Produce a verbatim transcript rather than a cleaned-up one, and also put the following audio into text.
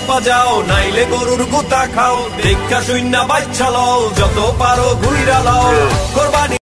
বাজাও নাইলে গরুর গুতা খাও দেখা শূন্য বাচ্চা লও যত পারো ঘুইরা লাও কোরবানি